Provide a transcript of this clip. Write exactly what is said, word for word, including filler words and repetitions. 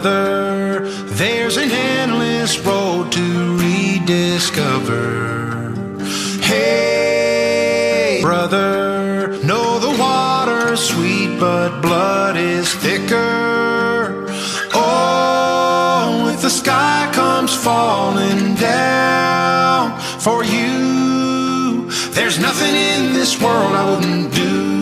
brother, there's an endless road to rediscover. Hey, brother, know the water's sweet, but blood is thicker. Oh, if the sky comes falling down for you, there's nothing in this world I wouldn't do.